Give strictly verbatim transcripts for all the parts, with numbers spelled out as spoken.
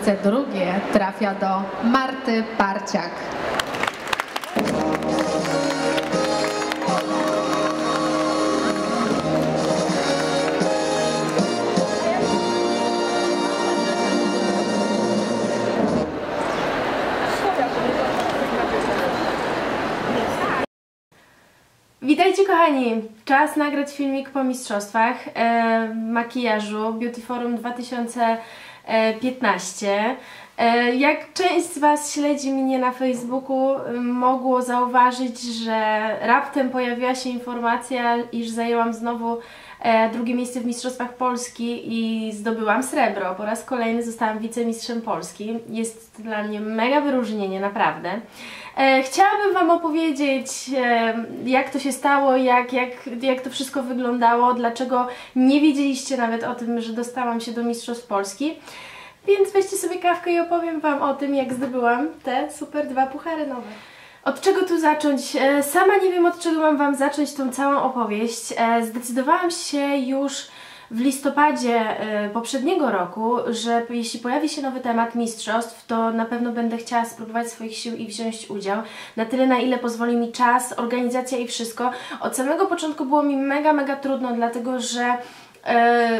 miejsce drugie trafia do Marty Parciak. Witajcie kochani! Czas nagrać filmik po mistrzostwach e, makijażu Beauty Forum dwa tysiące piętnaście. E, jak część z Was śledzi mnie na Facebooku, mogło zauważyć, że raptem pojawiła się informacja, iż zajęłam znowu e, drugie miejsce w Mistrzostwach Polski i zdobyłam srebro. Po raz kolejny zostałam wicemistrzem Polski. Jest dla mnie mega wyróżnienie, naprawdę. E, chciałabym Wam opowiedzieć, e, jak to się stało, jak, jak, jak to wszystko wyglądało, dlaczego nie wiedzieliście nawet o tym, że dostałam się do Mistrzostw Polski. Więc weźcie sobie kawkę i opowiem Wam o tym, jak zdobyłam te super dwa puchary nowe. Od czego tu zacząć? E, sama nie wiem, od czego mam Wam zacząć tą całą opowieść. E, zdecydowałam się już w listopadzie e, poprzedniego roku, że jeśli pojawi się nowy temat mistrzostw, to na pewno będę chciała spróbować swoich sił i wziąć udział. Na tyle, na ile pozwoli mi czas, organizacja i wszystko. Od samego początku było mi mega, mega trudno, dlatego że e,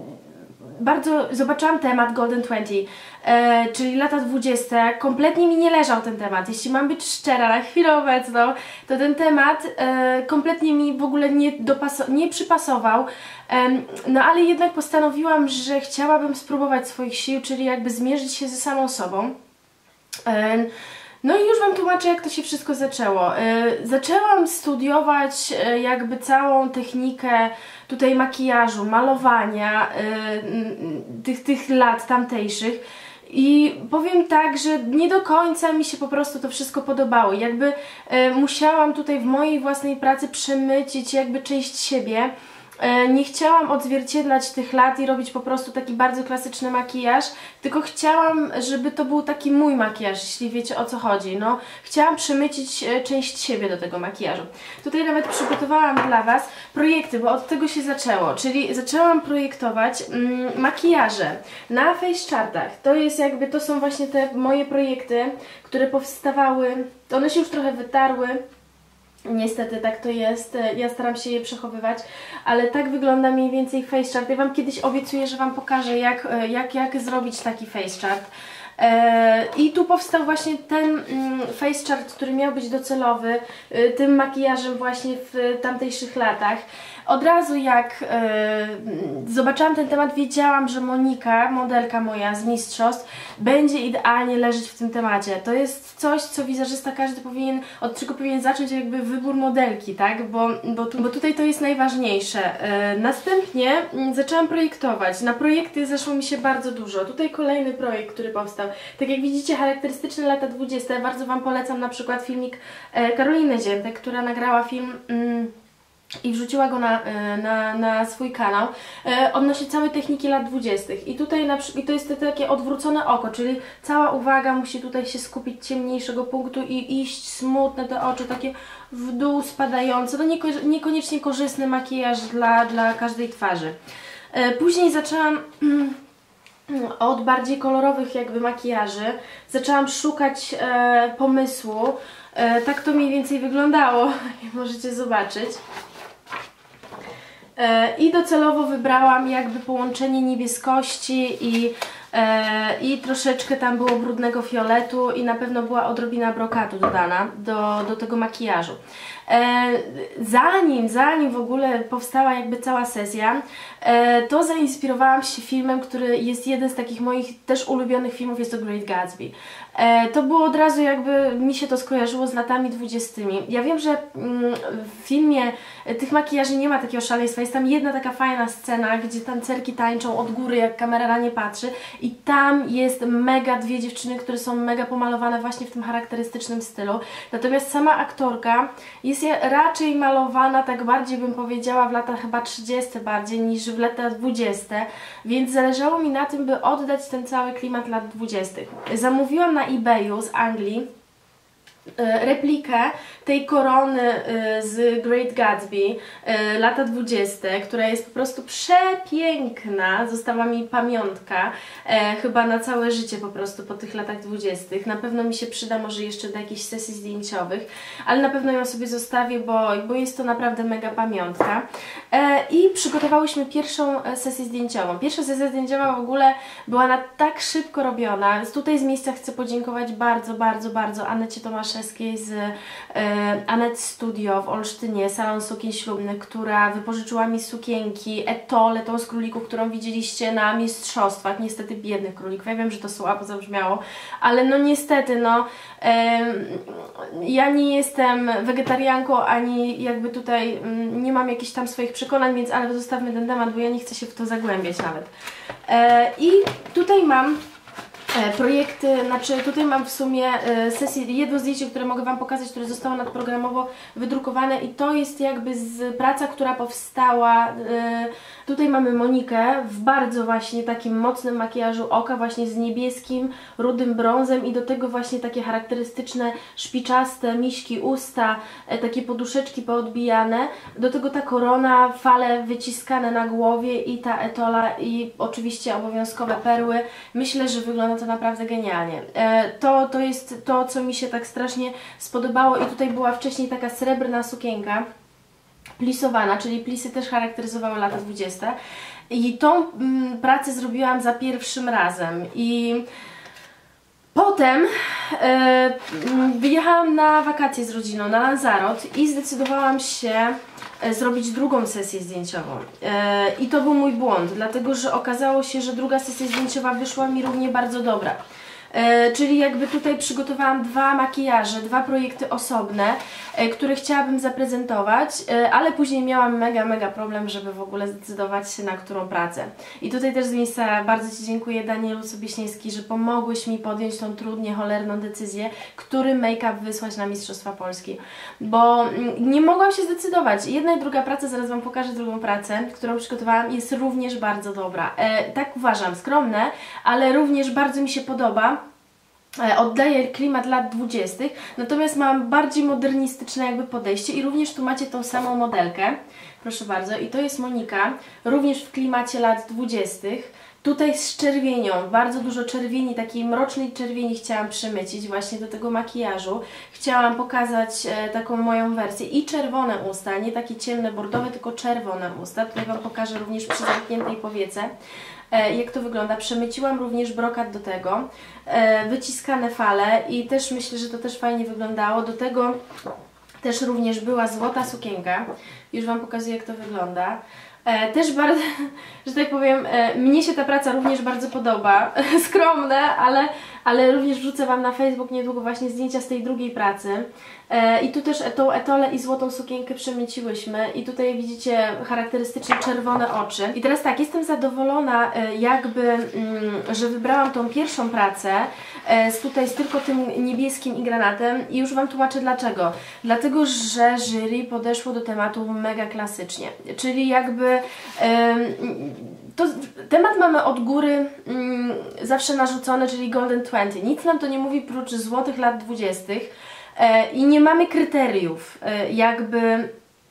bardzo zobaczyłam temat Golden dwadzieścia, e, czyli lata dwudzieste. Kompletnie mi nie leżał ten temat. Jeśli mam być szczera, na chwilę obecną, to ten temat e, kompletnie mi w ogóle nie, nie przypasował. E, no ale jednak postanowiłam, że chciałabym spróbować swoich sił, czyli jakby zmierzyć się ze samą sobą. E, No i już Wam tłumaczę, jak to się wszystko zaczęło. Yy, zaczęłam studiować yy, jakby całą technikę tutaj makijażu, malowania yy, tych, tych lat tamtejszych i powiem tak, że nie do końca mi się po prostu to wszystko podobało. Jakby yy, musiałam tutaj w mojej własnej pracy przemycić jakby część siebie. Nie chciałam odzwierciedlać tych lat i robić po prostu taki bardzo klasyczny makijaż, tylko chciałam, żeby to był taki mój makijaż, jeśli wiecie, o co chodzi. No, chciałam przemycić część siebie do tego makijażu. Tutaj nawet przygotowałam dla Was projekty, bo od tego się zaczęło, czyli zaczęłam projektować mm, makijaże na face chartach. To jest jakby, to są właśnie te moje projekty, które powstawały, one się już trochę wytarły. Niestety tak to jest, ja staram się je przechowywać, ale tak wygląda mniej więcej face chart. Ja Wam kiedyś obiecuję, że Wam pokażę, jak, jak, jak zrobić taki face chart. I tu powstał właśnie ten face chart, który miał być docelowy tym makijażem właśnie w tamtejszych latach. Od razu jak yy, zobaczyłam ten temat, wiedziałam, że Monika, modelka moja z mistrzostw, będzie idealnie leżeć w tym temacie. To jest coś, co wizerzysty każdy powinien, od czego powinien zacząć jakby wybór modelki, tak? Bo, bo, tu, bo tutaj to jest najważniejsze. Yy, następnie yy, zaczęłam projektować. Na projekty zeszło mi się bardzo dużo. Tutaj kolejny projekt, który powstał. Tak jak widzicie, charakterystyczne lata dwudzieste. Bardzo Wam polecam na przykład filmik yy, Karoliny Ziętek, która nagrała film Yy, i wrzuciła go na, na, na swój kanał e, odnośnie całej techniki lat dwudziestych. I tutaj na, i to jest to takie odwrócone oko, czyli cała uwaga musi tutaj się skupić ciemniejszego punktu i iść smutne te oczy, takie w dół spadające. To nieko, niekoniecznie korzystny makijaż dla, dla każdej twarzy. E, później zaczęłam od bardziej kolorowych jakby makijaży. Zaczęłam szukać e, pomysłu. E, tak to mniej więcej wyglądało, jak możecie zobaczyć. I docelowo wybrałam jakby połączenie niebieskości i, e, i troszeczkę tam było brudnego fioletu i na pewno była odrobina brokatu dodana do, do tego makijażu. E, zanim, zanim w ogóle powstała jakby cała sesja, e, to zainspirowałam się filmem, który jest jeden z takich moich też ulubionych filmów, jest to Great Gatsby. E, to było od razu jakby, mi się to skojarzyło z latami dwudziestymi. Ja wiem, że mm, w filmie tych makijaży nie ma takiego szaleństwa, jest tam jedna taka fajna scena, gdzie tancerki tańczą od góry, jak kamera na nie patrzy i tam jest mega dwie dziewczyny, które są mega pomalowane właśnie w tym charakterystycznym stylu. Natomiast sama aktorka jest raczej malowana, tak bardziej bym powiedziała, w latach chyba trzydziestych bardziej niż w latach dwudziestych, więc zależało mi na tym, by oddać ten cały klimat lat dwudziestych. Zamówiłam na eBayu z Anglii replikę tej korony z Great Gatsby, lata dwudzieste, która jest po prostu przepiękna. Została mi pamiątka, chyba na całe życie po prostu po tych latach dwudziestych. Na pewno mi się przyda może jeszcze do jakichś sesji zdjęciowych, ale na pewno ją sobie zostawię, bo, bo jest to naprawdę mega pamiątka. I przygotowałyśmy pierwszą sesję zdjęciową. Pierwsza sesja zdjęciowa w ogóle była na tak szybko robiona. Tutaj z miejsca chcę podziękować bardzo, bardzo, bardzo Anecie Tomaszewskiej z e, Anet Studio w Olsztynie, salon sukien ślubnych, która wypożyczyła mi sukienki, etole, tą z królików, którą widzieliście na mistrzostwach, niestety biednych królików. Ja wiem, że to słabo zabrzmiało, ale no niestety, no e, ja nie jestem wegetarianką, ani jakby tutaj m, nie mam jakichś tam swoich przekonań, więc ale zostawmy ten temat, bo ja nie chcę się w to zagłębiać nawet. E, I tutaj mam projekty, znaczy tutaj mam w sumie sesję, jedno zdjęcie, które mogę Wam pokazać, które zostało nadprogramowo wydrukowane i to jest jakby z praca, która powstała. Tutaj mamy Monikę w bardzo właśnie takim mocnym makijażu oka, właśnie z niebieskim, rudym brązem i do tego właśnie takie charakterystyczne szpiczaste miśki, usta, takie poduszeczki poodbijane, do tego ta korona, fale wyciskane na głowie i ta etola i oczywiście obowiązkowe perły. Myślę, że wygląda to naprawdę genialnie. To, to jest to, co mi się tak strasznie spodobało i tutaj była wcześniej taka srebrna sukienka plisowana, czyli plisy też charakteryzowały lata dwudzieste i tą mm, pracę zrobiłam za pierwszym razem i potem e, wyjechałam na wakacje z rodziną na Lanzarote i zdecydowałam się e, zrobić drugą sesję zdjęciową e, i to był mój błąd, dlatego że okazało się, że druga sesja zdjęciowa wyszła mi równie bardzo dobra. E, czyli jakby tutaj przygotowałam dwa makijaże, dwa projekty osobne, e, które chciałabym zaprezentować, e, ale później miałam mega, mega problem, żeby w ogóle zdecydować się na którą pracę. I tutaj też z miejsca bardzo Ci dziękuję, Danielu Sobieśnieński, że pomogłeś mi podjąć tą trudnie cholerną decyzję, który make-up wysłać na Mistrzostwa Polski, bo nie mogłam się zdecydować. Jedna i druga praca, zaraz Wam pokażę drugą pracę, którą przygotowałam, jest również bardzo dobra. E, tak uważam, skromne, ale również bardzo mi się podoba. Oddaje klimat lat dwudziestych, natomiast mam bardziej modernistyczne jakby podejście i również tu macie tą samą modelkę, proszę bardzo, i to jest Monika, również w klimacie lat dwudziestych. Tutaj z czerwienią, bardzo dużo czerwieni, takiej mrocznej czerwieni chciałam przymycić właśnie do tego makijażu. Chciałam pokazać e, taką moją wersję i czerwone usta, nie takie ciemne bordowe, tylko czerwone usta. Tutaj Wam pokażę również przy zamkniętej powiece, e, jak to wygląda. Przemyciłam również brokat do tego, e, wyciskane fale i też myślę, że to też fajnie wyglądało. Do tego też również była złota sukienka. Już Wam pokazuję, jak to wygląda. E, też bardzo, że tak powiem, e, mnie się ta praca również bardzo podoba. Skromne, ale, ale również wrzucę Wam na Facebook niedługo właśnie zdjęcia z tej drugiej pracy. E, I tu też tą etolę i złotą sukienkę przemyciłyśmy i tutaj widzicie charakterystycznie czerwone oczy. I teraz tak, jestem zadowolona e, jakby, mm, że wybrałam tą pierwszą pracę e, z tutaj z tylko tym niebieskim i granatem i już Wam tłumaczę dlaczego. Dlatego, że jury podeszło do tematu mega klasycznie, czyli jakby e, to, temat mamy od góry mm, zawsze narzucony, czyli Golden dwadzieścia. Nic nam to nie mówi prócz złotych lat dwudziestych. I nie mamy kryteriów jakby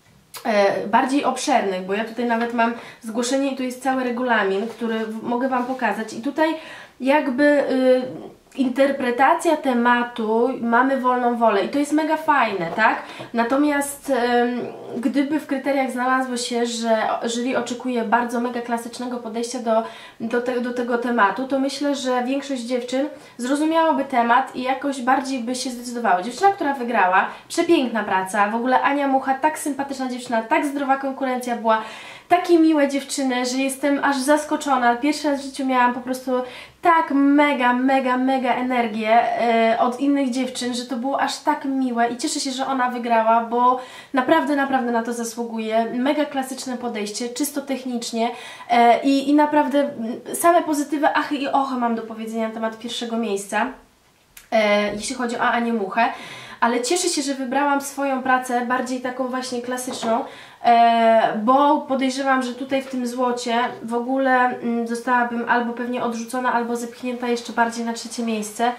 bardziej obszernych, bo ja tutaj nawet mam zgłoszenie i tu jest cały regulamin, który mogę Wam pokazać i tutaj jakby interpretacja tematu, mamy wolną wolę i to jest mega fajne, tak? Natomiast ym, gdyby w kryteriach znalazło się, że jury oczekuje bardzo mega klasycznego podejścia do, do, te, do tego tematu, to myślę, że większość dziewczyn zrozumiałoby temat i jakoś bardziej by się zdecydowało. Dziewczyna, która wygrała, przepiękna praca, w ogóle Ania Mucha, tak sympatyczna dziewczyna, tak zdrowa konkurencja była, takie miłe dziewczyny, że jestem aż zaskoczona. Pierwszy raz w życiu miałam po prostu tak mega, mega, mega energię e, od innych dziewczyn, że to było aż tak miłe i cieszę się, że ona wygrała, bo naprawdę, naprawdę na to zasługuje. Mega klasyczne podejście, czysto technicznie e, i, i naprawdę same pozytywy achy i ochy mam do powiedzenia na temat pierwszego miejsca, e, jeśli chodzi o Anię Muchę. Ale cieszę się, że wybrałam swoją pracę, bardziej taką właśnie klasyczną, e, bo podejrzewam, że tutaj w tym złocie w ogóle m, zostałabym albo pewnie odrzucona, albo zepchnięta jeszcze bardziej na trzecie miejsce.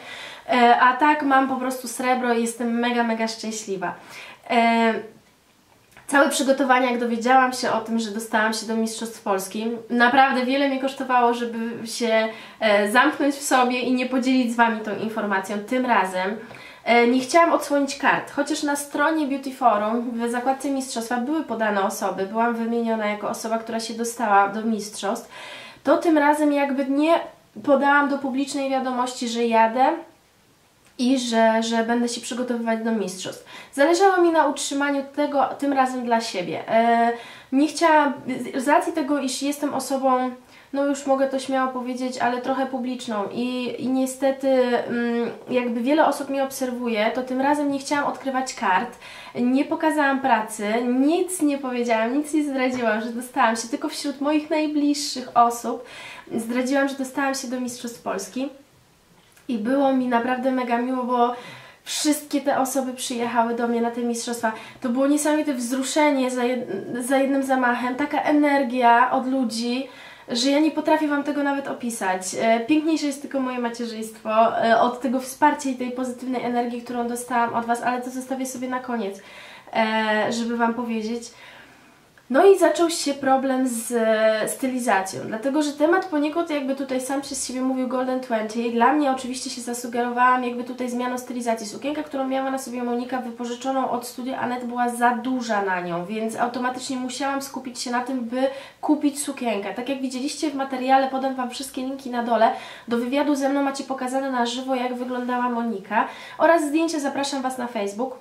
e, a tak mam po prostu srebro i jestem mega, mega szczęśliwa. E, Całe przygotowania, jak dowiedziałam się o tym, że dostałam się do Mistrzostw Polski, naprawdę wiele mi kosztowało, żeby się e, zamknąć w sobie i nie podzielić z Wami tą informacją. Tym razem e, nie chciałam odsłonić kart, chociaż na stronie Beauty Forum w zakładce Mistrzostwa były podane osoby, byłam wymieniona jako osoba, która się dostała do Mistrzostw, to tym razem jakby nie podałam do publicznej wiadomości, że jadę i że, że będę się przygotowywać do mistrzostw. Zależało mi na utrzymaniu tego tym razem dla siebie. E, nie chciałam, z racji tego, iż jestem osobą, no już mogę to śmiało powiedzieć, ale trochę publiczną i, i niestety mm, jakby wiele osób mnie obserwuje, to tym razem nie chciałam odkrywać kart, nie pokazałam pracy, nic nie powiedziałam, nic nie zdradziłam, że dostałam się, tylko wśród moich najbliższych osób zdradziłam, że dostałam się do Mistrzostw Polski. I było mi naprawdę mega miło, bo wszystkie te osoby przyjechały do mnie na te mistrzostwa. To było niesamowite wzruszenie za, jed za jednym zamachem, taka energia od ludzi, że ja nie potrafię Wam tego nawet opisać. Piękniejsze jest tylko moje macierzyństwo, od tego wsparcia i tej pozytywnej energii, którą dostałam od Was, ale to zostawię sobie na koniec, żeby Wam powiedzieć. No i zaczął się problem z stylizacją, dlatego że temat poniekąd jakby tutaj sam przez siebie mówił Golden dwadzieścia. Dla mnie oczywiście się zasugerowałam jakby tutaj zmianą stylizacji. Sukienka, którą miała na sobie Monika wypożyczoną od Studio Annette, była za duża na nią, więc automatycznie musiałam skupić się na tym, by kupić sukienkę. Tak jak widzieliście w materiale, podam Wam wszystkie linki na dole, do wywiadu ze mną macie pokazane na żywo, jak wyglądała Monika oraz zdjęcia, zapraszam Was na Facebook.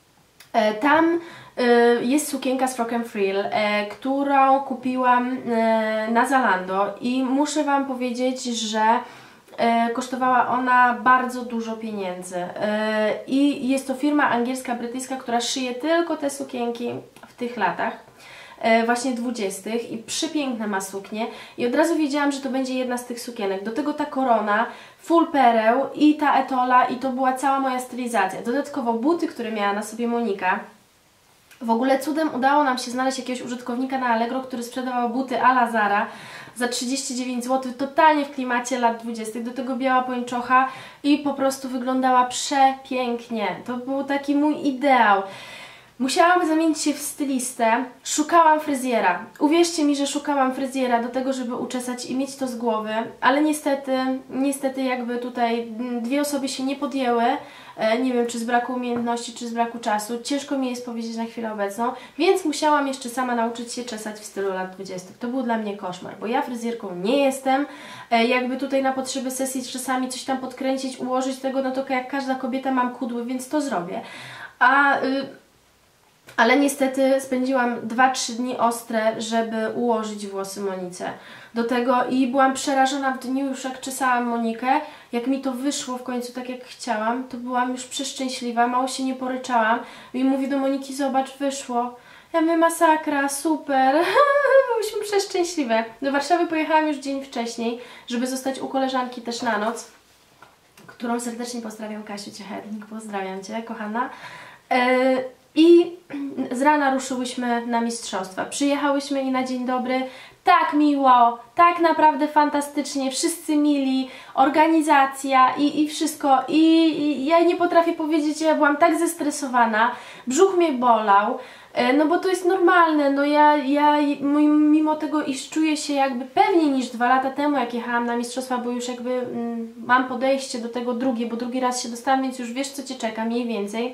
Tam jest sukienka z Frock and Frill, którą kupiłam na Zalando i muszę Wam powiedzieć, że kosztowała ona bardzo dużo pieniędzy i jest to firma angielska, brytyjska, która szyje tylko te sukienki w tych latach właśnie dwudziestych i przepiękne ma suknie i od razu wiedziałam, że to będzie jedna z tych sukienek. Do tego ta korona, full pereł i ta etola i to była cała moja stylizacja. Dodatkowo buty, które miała na sobie Monika. W ogóle cudem udało nam się znaleźć jakiegoś użytkownika na Allegro, który sprzedawał buty a la Zara za trzydzieści dziewięć złotych, totalnie w klimacie lat dwudziestych. Do tego biała pończocha i po prostu wyglądała przepięknie. To był taki mój ideał. Musiałam zamienić się w stylistę, szukałam fryzjera. Uwierzcie mi, że szukałam fryzjera do tego, żeby uczesać i mieć to z głowy, ale niestety, niestety jakby tutaj dwie osoby się nie podjęły, nie wiem czy z braku umiejętności, czy z braku czasu, ciężko mi jest powiedzieć na chwilę obecną, więc musiałam jeszcze sama nauczyć się czesać w stylu lat dwudziestych. To był dla mnie koszmar, bo ja fryzjerką nie jestem, jakby tutaj na potrzeby sesji czasami coś tam podkręcić, ułożyć tego, no to jak każda kobieta mam kudły, więc to zrobię. A... Y Ale niestety spędziłam dwa trzy dni ostre, żeby ułożyć włosy Monice. Do tego i byłam przerażona w dniu już jak czesałam Monikę, jak mi to wyszło w końcu tak jak chciałam, to byłam już przeszczęśliwa, mało się nie poryczałam i mówię do Moniki, zobacz, wyszło. Ja mówię, masakra, super, byłyśmy przeszczęśliwe. Do Warszawy pojechałam już dzień wcześniej, żeby zostać u koleżanki też na noc, którą serdecznie pozdrawiam, Kasiu Ciechednik, pozdrawiam Cię, kochana. Yy, I z rana ruszyłyśmy na mistrzostwa. Przyjechałyśmy i na dzień dobry, tak miło, tak naprawdę fantastycznie, wszyscy mili, organizacja i, i wszystko. I, I ja nie potrafię powiedzieć, ja byłam tak zestresowana, brzuch mnie bolał, no bo to jest normalne, no ja, ja mimo tego, iż czuję się jakby pewniej niż dwa lata temu, jak jechałam na mistrzostwa, bo już jakby mm, mam podejście do tego drugie, bo drugi raz się dostałam, więc już wiesz, co Cię czeka, mniej więcej.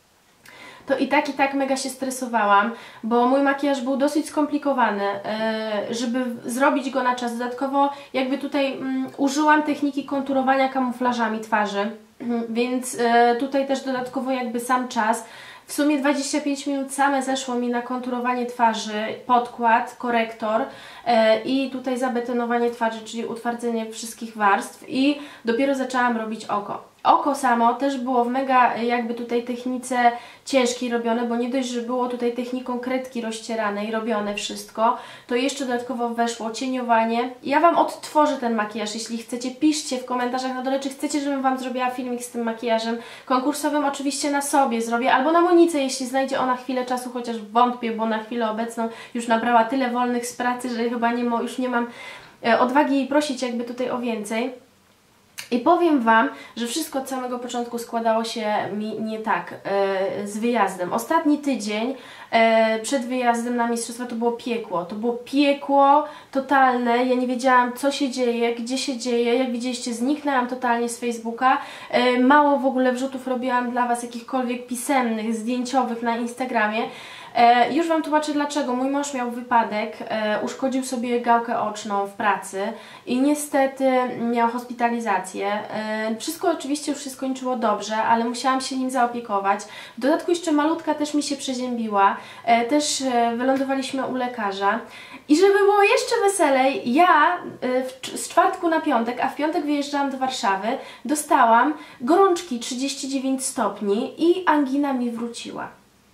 To i tak, i tak mega się stresowałam, bo mój makijaż był dosyć skomplikowany, żeby zrobić go na czas. Dodatkowo jakby tutaj um, użyłam techniki konturowania kamuflażami twarzy, więc tutaj też dodatkowo jakby sam czas. W sumie dwadzieścia pięć minut same zeszło mi na konturowanie twarzy, podkład, korektor e, i tutaj zabetonowanie twarzy, czyli utwardzenie wszystkich warstw i dopiero zaczęłam robić oko. Oko samo też było w mega jakby tutaj technice ciężkiej robione, bo nie dość, że było tutaj techniką kredki rozcieranej robione wszystko, to jeszcze dodatkowo weszło cieniowanie. Ja Wam odtworzę ten makijaż, jeśli chcecie, piszcie w komentarzach na dole, czy chcecie, żebym Wam zrobiła filmik z tym makijażem konkursowym, oczywiście na sobie zrobię, albo na Monice, jeśli znajdzie ona chwilę czasu, chociaż wątpię, bo na chwilę obecną już nabrała tyle wolnych z pracy, że chyba nie, już nie mam odwagi jej prosić jakby tutaj o więcej. I powiem Wam, że wszystko od samego początku składało się mi nie tak e, z wyjazdem. Ostatni tydzień e, przed wyjazdem na mistrzostwa to było piekło. To było piekło totalne. Ja nie wiedziałam, co się dzieje, gdzie się dzieje. Jak widzieliście, zniknęłam totalnie z Facebooka. E, mało w ogóle wrzutów robiłam dla Was jakichkolwiek pisemnych, zdjęciowych na Instagramie. E, już Wam tłumaczę dlaczego. Mój mąż miał wypadek, e, uszkodził sobie gałkę oczną w pracy i niestety miał hospitalizację. E, wszystko oczywiście już się skończyło dobrze, ale musiałam się nim zaopiekować. W dodatku jeszcze malutka też mi się przeziębiła. E, też e, wylądowaliśmy u lekarza. I żeby było jeszcze weselej, ja e, w, z czwartku na piątek, a w piątek wyjeżdżałam do Warszawy, dostałam gorączki trzydzieści dziewięć stopni i angina mi wróciła,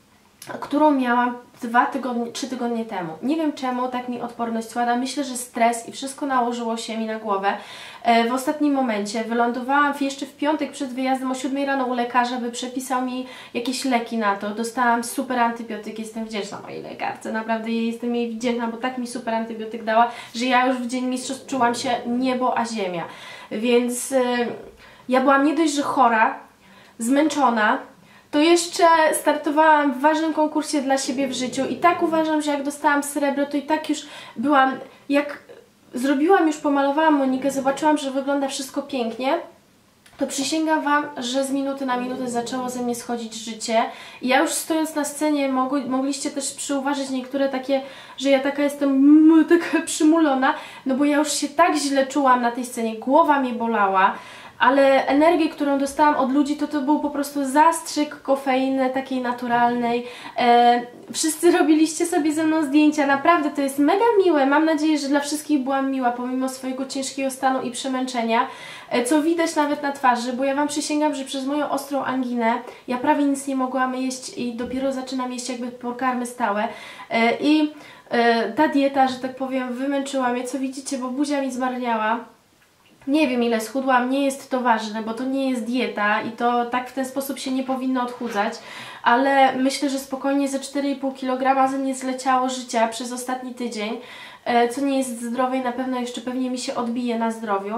którą miałam dwa tygodnie, trzy tygodnie temu. Nie wiem czemu tak mi odporność słada. Myślę, że stres i wszystko nałożyło się mi na głowę. E, w ostatnim momencie wylądowałam jeszcze w piątek przed wyjazdem o siódmej rano u lekarza, by przepisał mi jakieś leki na to. Dostałam super antybiotyk. Jestem wdzięczna mojej lekarce. Naprawdę jestem jej wdzięczna, bo tak mi super antybiotyk dała, że ja już w dzień mistrzostw czułam się niebo a ziemia. Więc e, ja byłam nie dość, że chora, zmęczona, to jeszcze startowałam w ważnym konkursie dla siebie w życiu i tak uważam, że jak dostałam srebro, to i tak już byłam, jak zrobiłam, już pomalowałam Monikę, zobaczyłam, że wygląda wszystko pięknie, to przysięgam Wam, że z minuty na minutę zaczęło ze mnie schodzić życie. I ja już stojąc na scenie mogli, mogliście też przyuważyć niektóre takie, że ja taka jestem mm, taka przymulona, no bo ja już się tak źle czułam na tej scenie, głowa mnie bolała. Ale energię, którą dostałam od ludzi, to to był po prostu zastrzyk kofeiny takiej naturalnej. E, wszyscy robiliście sobie ze mną zdjęcia, naprawdę to jest mega miłe. Mam nadzieję, że dla wszystkich byłam miła, pomimo swojego ciężkiego stanu i przemęczenia, e, co widać nawet na twarzy, bo ja Wam przysięgam, że przez moją ostrą anginę ja prawie nic nie mogłam jeść i dopiero zaczynam jeść jakby pokarmy stałe. E, I e, ta dieta, że tak powiem, wymęczyła mnie, co widzicie, bo buzia mi zmarniała. Nie wiem ile schudłam, nie jest to ważne, bo to nie jest dieta i to tak w ten sposób się nie powinno odchudzać, ale myślę, że spokojnie ze cztery i pół kilograma ze mnie zleciało życia przez ostatni tydzień, co nie jest zdrowe i na pewno jeszcze pewnie mi się odbije na zdrowiu,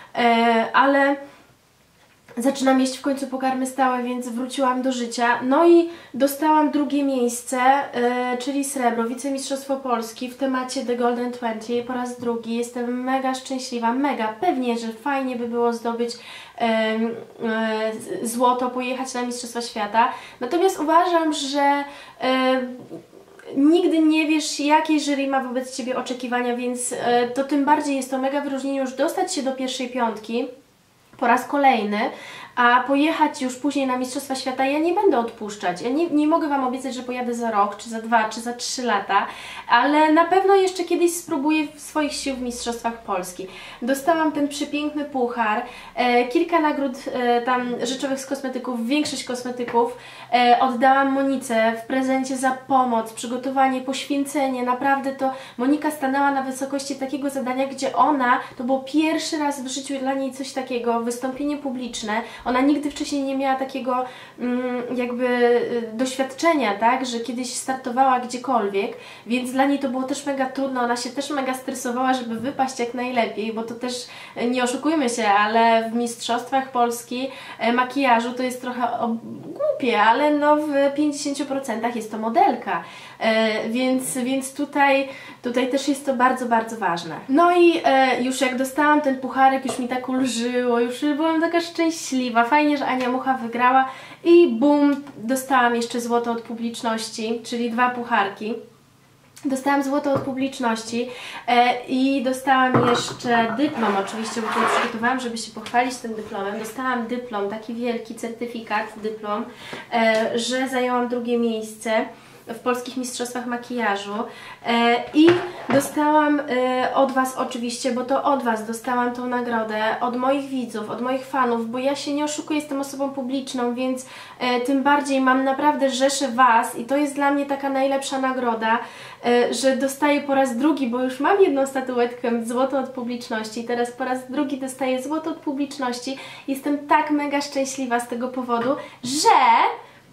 ale zaczynam jeść w końcu pokarmy stałe, więc wróciłam do życia. No i dostałam drugie miejsce, yy, czyli srebro, wicemistrzostwo Polski w temacie The Golden dwadzieścia po raz drugi. Jestem mega szczęśliwa, mega. Pewnie, że fajnie by było zdobyć yy, yy, złoto, pojechać na Mistrzostwa Świata. Natomiast uważam, że yy, nigdy nie wiesz, jakie jury ma wobec Ciebie oczekiwania, więc yy, to tym bardziej jest to mega wyróżnienie już dostać się do pierwszej piątki po raz kolejny, a pojechać już później na Mistrzostwa Świata ja nie będę odpuszczać. Ja nie, nie mogę Wam obiecać, że pojadę za rok, czy za dwa, czy za trzy lata, ale na pewno jeszcze kiedyś spróbuję swoich sił w Mistrzostwach Polski. Dostałam ten przepiękny puchar, e, kilka nagród e, tam rzeczowych z kosmetyków, większość kosmetyków e, oddałam Monice w prezencie za pomoc, przygotowanie, poświęcenie. Naprawdę to Monika stanęła na wysokości takiego zadania, gdzie ona, to było pierwszy raz w życiu dla niej coś takiego, wystąpienie publiczne. Ona nigdy wcześniej nie miała takiego mm, jakby doświadczenia, tak, że kiedyś startowała gdziekolwiek, więc dla niej to było też mega trudno, ona się też mega stresowała, żeby wypaść jak najlepiej, bo to też, nie oszukujmy się, ale w Mistrzostwach Polski e, makijażu to jest trochę o, głupie, ale no w pięćdziesięciu procentach jest to modelka, e, więc, więc tutaj, tutaj też jest to bardzo, bardzo ważne. No i e, już jak dostałam ten pucharek, już mi tak ulżyło, już byłam taka szczęśliwa, fajnie, że Ania Mucha wygrała i bum, dostałam jeszcze złoto od publiczności, czyli dwa pucharki. Dostałam złoto od publiczności e, i dostałam jeszcze dyplom, oczywiście, bo tutaj przygotowałam, żeby się pochwalić tym dyplomem. Dostałam dyplom, taki wielki certyfikat, dyplom, e, że zajęłam drugie miejsce w polskich mistrzostwach makijażu e, i dostałam e, od Was oczywiście, bo to od Was dostałam tą nagrodę, od moich widzów, od moich fanów, bo ja się nie oszukuję, jestem osobą publiczną, więc e, tym bardziej mam naprawdę rzeszę Was i to jest dla mnie taka najlepsza nagroda, e, że dostaję po raz drugi, bo już mam jedną statuetkę, złoto od publiczności, teraz po raz drugi dostaję złoto od publiczności. Jestem tak mega szczęśliwa z tego powodu, że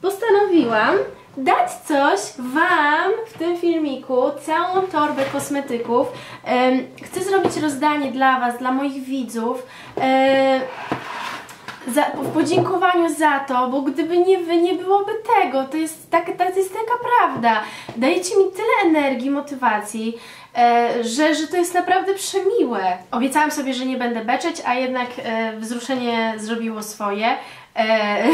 postanowiłam dać coś Wam w tym filmiku, całą torbę kosmetyków. Chcę zrobić rozdanie dla Was, dla moich widzów. Za, w podziękowaniu za to, bo gdyby nie Wy, nie byłoby tego. To jest, tak, to jest taka prawda. Dajecie mi tyle energii, motywacji, e, że, że to jest naprawdę przemiłe. Obiecałam sobie, że nie będę beczeć, a jednak e, wzruszenie zrobiło swoje. E,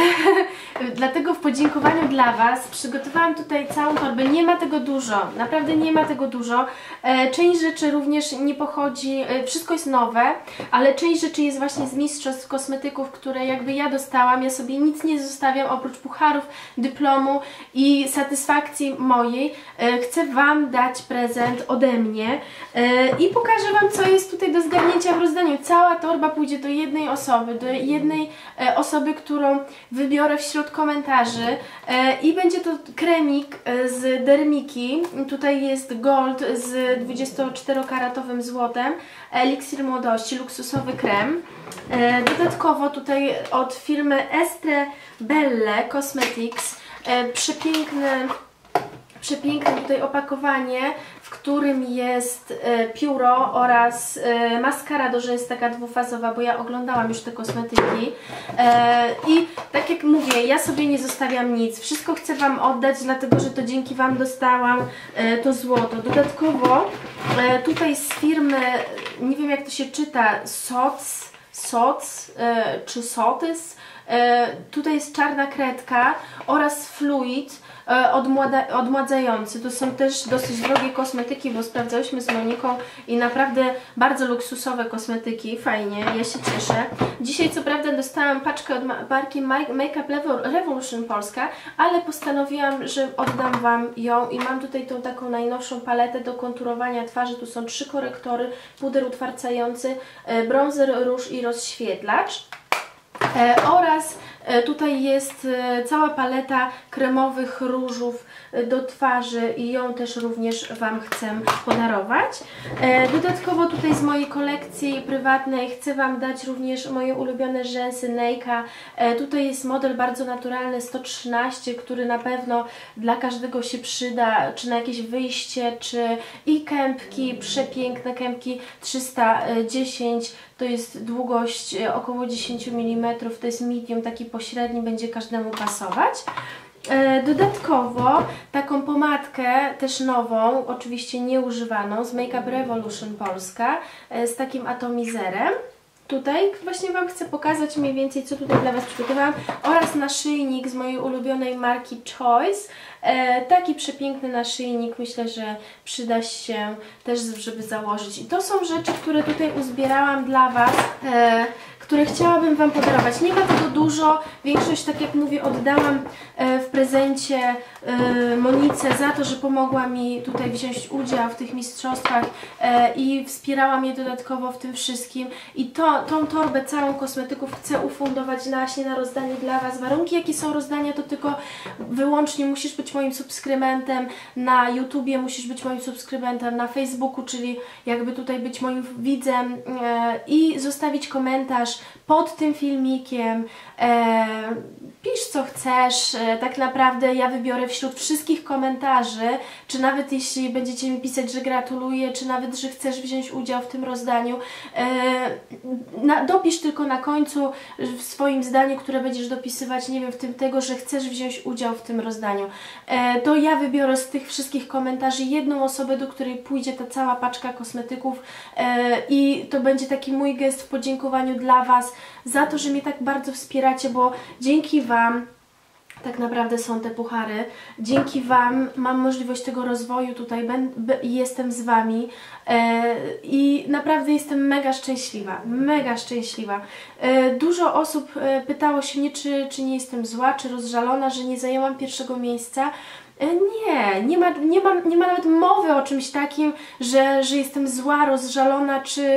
dlatego w podziękowaniu dla Was przygotowałam tutaj całą torbę. Nie ma tego dużo, naprawdę nie ma tego dużo. E, część rzeczy również nie pochodzi, e, wszystko jest nowe, ale część rzeczy jest właśnie z mistrzostw kosmetyków, które jakby ja dostałam. Ja sobie nic nie zostawiam oprócz pucharów, dyplomu i satysfakcji mojej. E, chcę Wam dać prezent ode mnie e, i pokażę Wam, co jest tutaj do zgarnięcia w rozdaniu. Cała torba pójdzie do jednej osoby, do jednej e, osoby, którą wybiorę wśród komentarzy e, i będzie to kremik e, z Dermiki. Tutaj jest gold z dwudziestoczterokaratowym złotem, eliksir młodości, luksusowy krem. E, dodatkowo tutaj od firmy Estre Belle Cosmetics e, przepiękne Przepiękne tutaj opakowanie, w którym jest e, pióro oraz e, maskara do rzęs, taka dwufazowa, bo ja oglądałam już te kosmetyki. E, I tak jak mówię, ja sobie nie zostawiam nic. Wszystko chcę Wam oddać, dlatego że to dzięki Wam dostałam e, to złoto. Dodatkowo e, tutaj z firmy, nie wiem jak to się czyta, Soc, Soc e, czy Sotys. E, tutaj jest czarna kredka oraz fluid Odmłada, odmładzający. To są też dosyć drogie kosmetyki, bo sprawdzałyśmy z Moniką i naprawdę bardzo luksusowe kosmetyki. Fajnie, ja się cieszę. Dzisiaj co prawda dostałam paczkę od marki Make Up Revolution Polska, ale postanowiłam, że oddam Wam ją i mam tutaj tą taką najnowszą paletę do konturowania twarzy. Tu są trzy korektory, puder utwardzający, bronzer, róż i rozświetlacz. E, oraz e, tutaj jest e, cała paleta kremowych różów e, do twarzy i ją też również Wam chcę podarować. E, dodatkowo tutaj z mojej kolekcji prywatnej chcę Wam dać również moje ulubione rzęsy Nejka. E, tutaj jest model bardzo naturalny sto trzynaście, który na pewno dla każdego się przyda, czy na jakieś wyjście, czy i kępki, przepiękne kępki trzysta dziesięć. To jest długość około dziesięć milimetrów, to jest medium, taki pośredni, będzie każdemu pasować. Dodatkowo taką pomadkę, też nową, oczywiście nieużywaną, z Make Up Revolution Polska, z takim atomizerem. Tutaj właśnie Wam chcę pokazać mniej więcej, co tutaj dla Was przygotowałam, oraz naszyjnik z mojej ulubionej marki Choice. E, taki przepiękny naszyjnik, myślę, że przyda się też, żeby założyć. I to są rzeczy, które tutaj uzbierałam dla Was, e, które chciałabym Wam podarować. Nie ma tego dużo, większość, tak jak mówię, oddałam e, w prezencie e, Monice za to, że pomogła mi tutaj wziąć udział w tych mistrzostwach e, i wspierała mnie dodatkowo w tym wszystkim. I to, tą torbę całą kosmetyków chcę ufundować na, właśnie na rozdanie dla Was. Warunki, jakie są rozdania, to tylko wyłącznie musisz być moim subskrybentem na YouTubie, musisz być moim subskrybentem na Facebooku, czyli jakby tutaj być moim widzem e, i zostawić komentarz pod tym filmikiem. E, pisz co chcesz, e, tak naprawdę ja wybiorę wśród wszystkich komentarzy, czy nawet jeśli będziecie mi pisać, że gratuluję, czy nawet, że chcesz wziąć udział w tym rozdaniu, e, na, dopisz tylko na końcu w swoim zdaniu, które będziesz dopisywać, nie wiem, w tym tego, że chcesz wziąć udział w tym rozdaniu. E, to ja wybiorę z tych wszystkich komentarzy jedną osobę, do której pójdzie ta cała paczka kosmetyków e, i to będzie taki mój gest w podziękowaniu dla Was za to, że mnie tak bardzo wspieracie, bo dzięki Wam tak naprawdę są te puchary. Dzięki Wam mam możliwość tego rozwoju tutaj, jestem z Wami e, i naprawdę jestem mega szczęśliwa, mega szczęśliwa. E, dużo osób e, pytało się mnie, czy, czy nie jestem zła, czy rozżalona, że nie zajęłam pierwszego miejsca. Nie, nie ma, nie, ma, nie ma nawet mowy o czymś takim, że, że jestem zła, rozżalona, czy,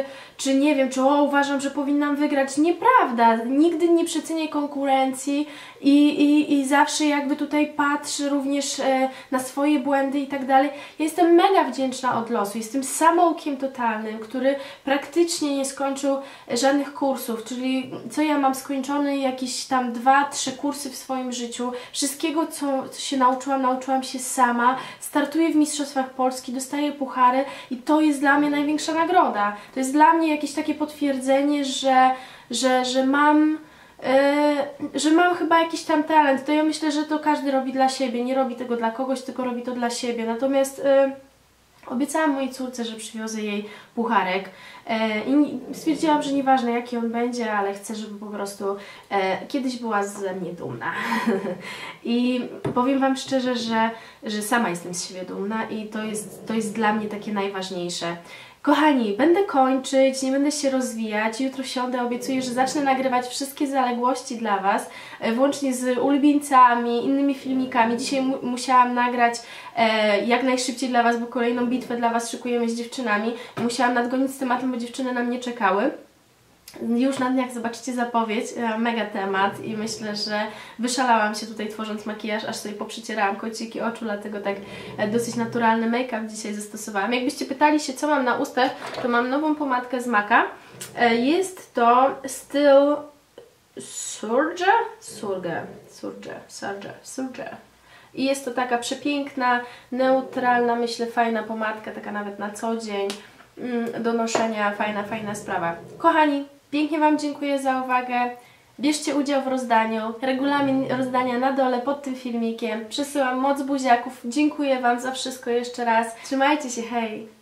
czy nie wiem, czy o, uważam, że powinnam wygrać. Nieprawda, nigdy nie przecenię konkurencji i, i, i zawsze jakby tutaj patrzę również e, na swoje błędy i tak dalej. Ja jestem mega wdzięczna od losu, jestem samoukiem totalnym, który praktycznie nie skończył żadnych kursów, czyli co ja mam skończone jakieś tam dwa, trzy kursy w swoim życiu. Wszystkiego, co, co się nauczyłam, nauczyłam się sama. Startuję w Mistrzostwach Polski, dostaję puchary i to jest dla mnie największa nagroda. To jest dla mnie jakieś takie potwierdzenie, że, że, że mam Yy, że mam chyba jakiś tam talent. To ja myślę, że to każdy robi dla siebie, nie robi tego dla kogoś, tylko robi to dla siebie. Natomiast yy, obiecałam mojej córce, że przywiozę jej pucharek yy, i stwierdziłam, że nieważne jaki on będzie, ale chcę, żeby po prostu yy, kiedyś była ze mnie dumna. I powiem Wam szczerze, że, że sama jestem z siebie dumna i to jest, to jest dla mnie takie najważniejsze. Kochani, będę kończyć, nie będę się rozwijać. Jutro siądę, obiecuję, że zacznę nagrywać wszystkie zaległości dla Was, włącznie z ulubieńcami, innymi filmikami. Dzisiaj mu musiałam nagrać e, jak najszybciej dla Was, bo kolejną bitwę dla Was szykujemy z dziewczynami. Musiałam nadgonić z tematem, bo dziewczyny na mnie czekały. Już na dniach zobaczycie zapowiedź, mega temat i myślę, że wyszalałam się tutaj tworząc makijaż, aż sobie poprzycierałam kąciki oczu, dlatego tak dosyć naturalny make-up dzisiaj zastosowałam. Jakbyście pytali się, co mam na ustach, to mam nową pomadkę z Maca. Jest to Still Surge? Surge, Surge, Surge, Surge. I jest to taka przepiękna, neutralna, myślę, fajna pomadka, taka nawet na co dzień, do noszenia, fajna, fajna sprawa. Kochani, pięknie Wam dziękuję za uwagę. Bierzcie udział w rozdaniu. Regulamin rozdania na dole pod tym filmikiem. Przesyłam moc buziaków. Dziękuję Wam za wszystko jeszcze raz. Trzymajcie się, hej!